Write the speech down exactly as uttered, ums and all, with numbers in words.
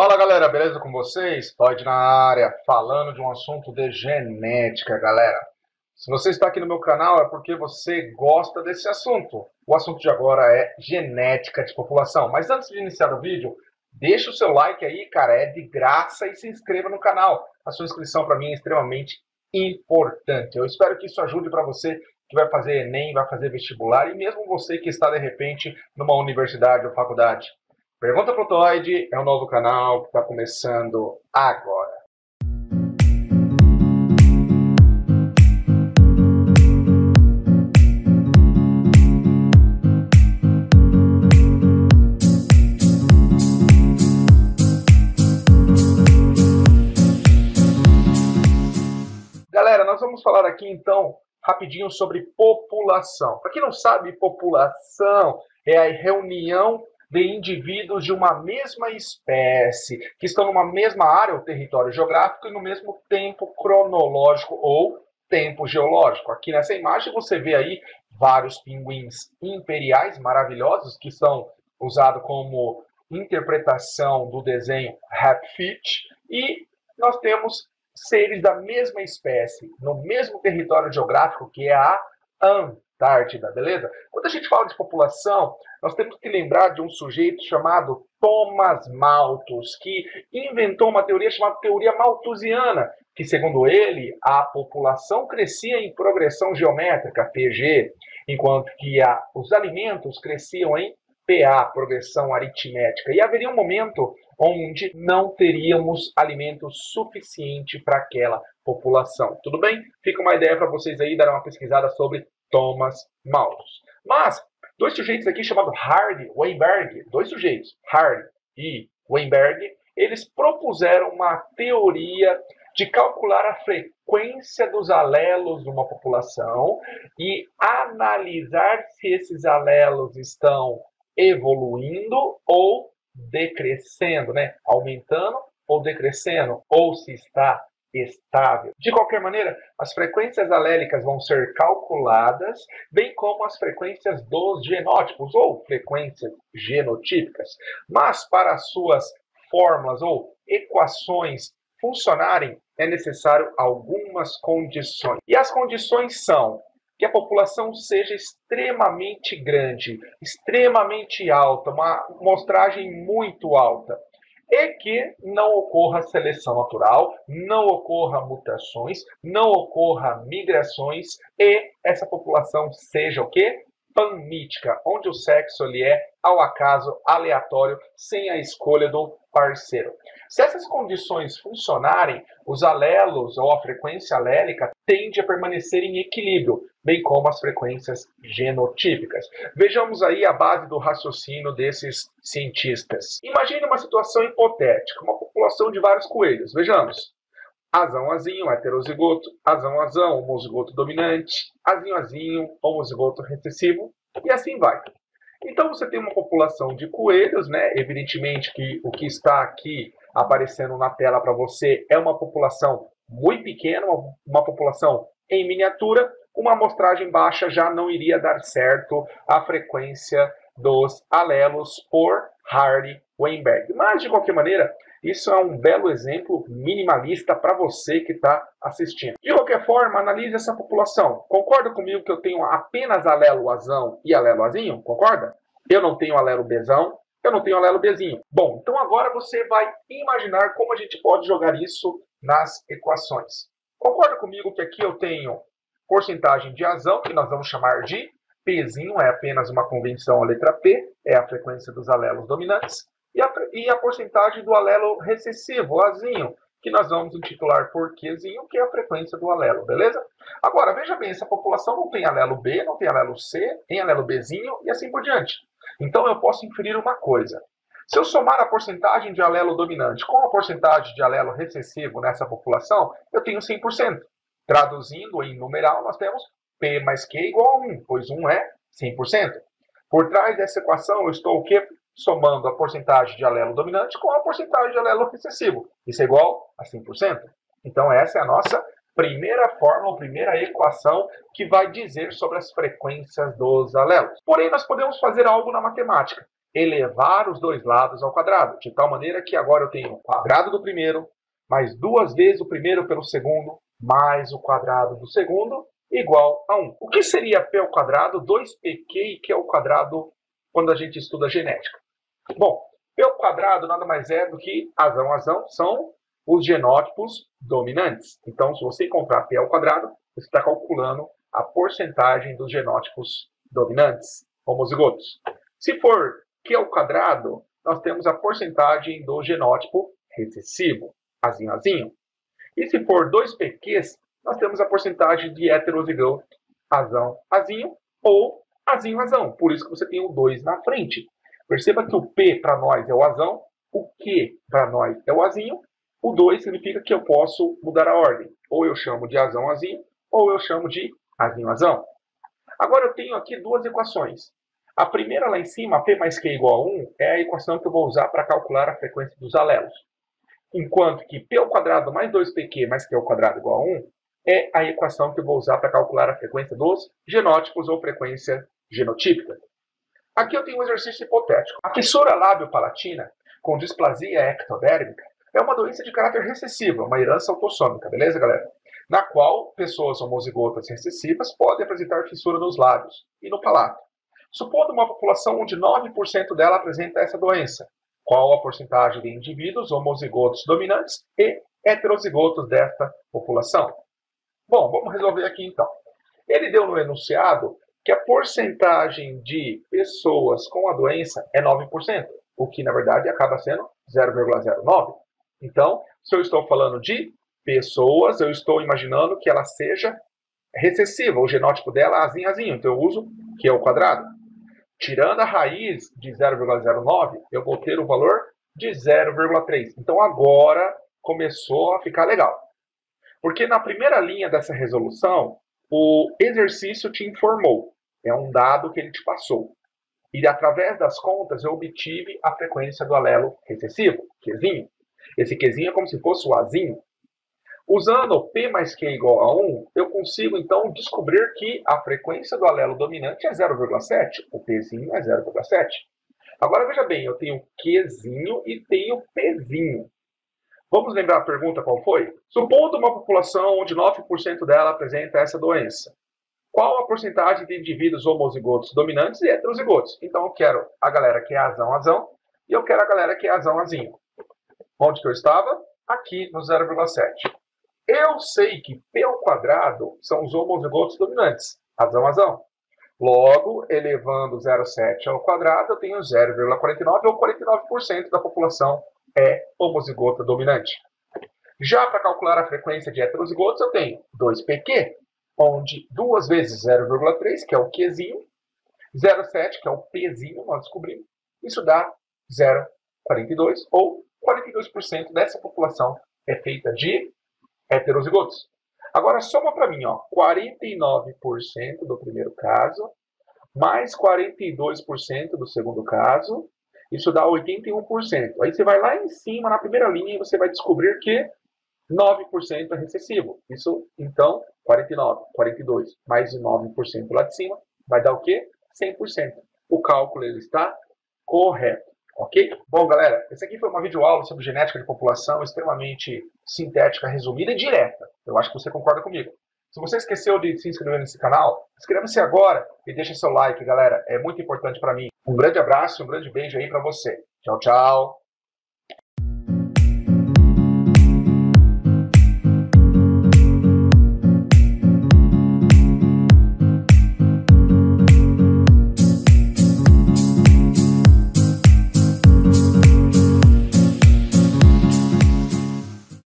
Fala galera, beleza com vocês? Todd na área, falando de um assunto de genética, galera. Se você está aqui no meu canal é porque você gosta desse assunto. O assunto de agora é genética de população. Mas antes de iniciar o vídeo, deixa o seu like aí, cara, é de graça, e se inscreva no canal. A sua inscrição para mim é extremamente importante. Eu espero que isso ajude para você que vai fazer Enem, vai fazer vestibular, e mesmo você que está de repente numa universidade ou faculdade. Pergunta pro Todd é um novo canal que está começando agora. Galera, nós vamos falar aqui então rapidinho sobre população. Para quem não sabe, população é a reunião de indivíduos de uma mesma espécie, que estão numa mesma área ou território geográfico e no mesmo tempo cronológico ou tempo geológico. Aqui nessa imagem você vê aí vários pinguins imperiais maravilhosos que são usados como interpretação do desenho Rapfit, e nós temos seres da mesma espécie, no mesmo território geográfico, que é a Antártida, beleza? Quando a gente fala de população, nós temos que lembrar de um sujeito chamado Thomas Malthus, que inventou uma teoria chamada teoria malthusiana, que segundo ele, a população crescia em progressão geométrica, P G, enquanto que a, os alimentos cresciam em P A, progressão aritmética, e haveria um momento onde não teríamos alimento suficiente para aquela população. Tudo bem? Fica uma ideia para vocês aí dar uma pesquisada sobre Thomas Malthus. Mas dois sujeitos aqui chamados Hardy e Weinberg, dois sujeitos, Hardy e Weinberg, eles propuseram uma teoria de calcular a frequência dos alelos de uma população e analisar se esses alelos estão evoluindo ou decrescendo, né? Aumentando ou decrescendo, ou se está estável. De qualquer maneira, as frequências alélicas vão ser calculadas, bem como as frequências dos genótipos, ou frequências genotípicas. Mas para as suas fórmulas ou equações funcionarem, é necessário algumas condições. E as condições são que a população seja extremamente grande, extremamente alta, uma amostragem muito alta, e que não ocorra seleção natural, não ocorra mutações, não ocorra migrações, e essa população seja o quê? Panmítica, onde o sexo ele é ao acaso, aleatório, sem a escolha do parceiro. Se essas condições funcionarem, os alelos ou a frequência alélica tende a permanecer em equilíbrio, bem como as frequências genotípicas. Vejamos aí a base do raciocínio desses cientistas. Imagine uma situação hipotética, uma população de vários coelhos. Vejamos. Azão, azinho, heterozigoto, azão, azão, homozigoto dominante, azinho, azinho, homozigoto recessivo, e assim vai. Então você tem uma população de coelhos, né? Evidentemente que o que está aqui aparecendo na tela para você é uma população muito pequena, uma, uma população em miniatura. Uma amostragem baixa já não iria dar certo a frequência dos alelos por Hardy-Weinberg. Mas, de qualquer maneira, isso é um belo exemplo minimalista para você que está assistindo. De qualquer forma, analise essa população. Concorda comigo que eu tenho apenas alelo azão e alelo azinho? Concorda? Eu não tenho alelo bezão, eu não tenho alelo bezinho. Bom, então agora você vai imaginar como a gente pode jogar isso nas equações. Concorda comigo que aqui eu tenho porcentagem de azão, que nós vamos chamar de Pzinho, é apenas uma convenção, a letra P, é a frequência dos alelos dominantes, e a, e a porcentagem do alelo recessivo, Azinho, que nós vamos intitular por Qzinho, que é a frequência do alelo, beleza? Agora, veja bem, essa população não tem alelo B, não tem alelo C, tem alelo Bzinho e assim por diante. Então eu posso inferir uma coisa. Se eu somar a porcentagem de alelo dominante com a porcentagem de alelo recessivo nessa população, eu tenho cem por cento. Traduzindo em numeral, nós temos P mais Q igual a um, pois um é cem por cento. Por trás dessa equação, eu estou o quê? Somando a porcentagem de alelo dominante com a porcentagem de alelo recessivo. Isso é igual a cem por cento. Então, essa é a nossa primeira fórmula, primeira equação que vai dizer sobre as frequências dos alelos. Porém, nós podemos fazer algo na matemática. elevar os dois lados ao quadrado, de tal maneira que agora eu tenho o quadrado do primeiro, mais duas vezes o primeiro pelo segundo, mais o quadrado do segundo, igual a um. O que seria P ao quadrado, dois P Q, que é o quadrado quando a gente estuda genética? Bom, P ao quadrado nada mais é do que azão, azão, são os genótipos dominantes. Então, se você encontrar P ao quadrado, você está calculando a porcentagem dos genótipos dominantes, homozigotos. Se for Q ao quadrado, nós temos a porcentagem do genótipo recessivo, azinho, azinho. E se for dois P Qs, nós temos a porcentagem de heterozigoto, azão, azinho, ou azinho, azão. Por isso que você tem o dois na frente. Perceba que o P para nós é o azão, o Q para nós é o azinho, o dois significa que eu posso mudar a ordem. Ou eu chamo de azão, azinho, ou eu chamo de azinho, azão. Agora eu tenho aqui duas equações. A primeira lá em cima, P mais Q igual a um, é a equação que eu vou usar para calcular a frequência dos alelos. Enquanto que P ao quadrado mais dois P Q mais Q ao quadrado igual a um é a equação que eu vou usar para calcular a frequência dos genótipos ou frequência genotípica. Aqui eu tenho um exercício hipotético. A fissura lábio-palatina com displasia ectodérmica é uma doença de caráter recessivo, uma herança autossômica, beleza, galera? Na qual pessoas homozigotas recessivas podem apresentar fissura nos lábios e no palato. Supondo uma população onde nove por cento dela apresenta essa doença, qual a porcentagem de indivíduos homozigotos dominantes e heterozigotos desta população? Bom, vamos resolver aqui então. Ele deu no enunciado que a porcentagem de pessoas com a doença é nove por cento, o que na verdade acaba sendo zero vírgula zero nove. Então, se eu estou falando de pessoas, eu estou imaginando que ela seja recessiva, o genótipo dela é azinho, azinho, então eu uso Q ao quadrado. Tirando a raiz de zero vírgula zero nove, eu vou ter o valor de zero vírgula três. Então agora começou a ficar legal. Porque na primeira linha dessa resolução, o exercício te informou. É um dado que ele te passou. E através das contas eu obtive a frequência do alelo recessivo, Qzinho. Esse Qzinho é como se fosse o Azinho. Usando P mais Q igual a um, eu consigo então descobrir que a frequência do alelo dominante é zero vírgula sete, o Pzinho é zero vírgula sete. Agora veja bem, eu tenho Qzinho e tenho Pzinho. Vamos lembrar a pergunta qual foi? Supondo uma população onde nove por cento dela apresenta essa doença, qual a porcentagem de indivíduos homozigotos dominantes e heterozigotos? Então eu quero a galera que é azão, azão, e eu quero a galera que é azão, azinho. Onde que eu estava? Aqui no zero vírgula sete. Eu sei que P ao quadrado são os homozigotos dominantes, azão, azão. Logo, elevando zero vírgula sete ao quadrado, eu tenho zero vírgula quarenta e nove, ou quarenta e nove por cento da população é homozigota dominante. Já para calcular a frequência de heterozigotos, eu tenho dois P Q, onde duas vezes zero vírgula três, que é o Qzinho, zero vírgula sete, que é o Pzinho, nós descobrimos, isso dá zero vírgula quarenta e dois, ou quarenta e dois por cento dessa população é feita de heterozigotos. Agora soma para mim, ó, quarenta e nove por cento do primeiro caso, mais quarenta e dois por cento do segundo caso, isso dá oitenta e um por cento. Aí você vai lá em cima, na primeira linha, e você vai descobrir que nove por cento é recessivo. Isso, então, quarenta e nove, quarenta e dois, mais nove por cento lá de cima, vai dar o quê? cem por cento. O cálculo ele está correto. Ok? Bom, galera, esse aqui foi uma videoaula sobre genética de população extremamente sintética, resumida e direta. Eu acho que você concorda comigo. Se você esqueceu de se inscrever nesse canal, inscreva-se agora e deixe seu like, galera. É muito importante para mim. Um grande abraço, um grande beijo aí para você. Tchau, tchau.